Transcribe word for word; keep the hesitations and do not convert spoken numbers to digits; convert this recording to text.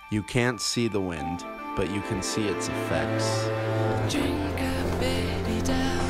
You can't see the wind, but you can see its effects. Drink a baby down.